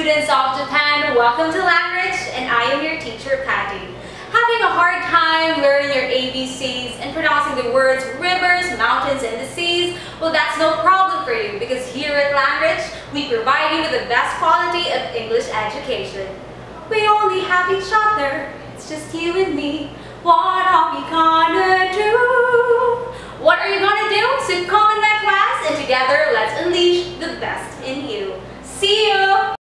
students of Japan, welcome to Language, and I am your teacher, Patti. Having a hard time learning your ABCs and pronouncing the words rivers, mountains, and the seas? Well, that's no problem for you because here at Language, we provide you with the best quality of English education. We only have each other, it's just you and me. What are we gonna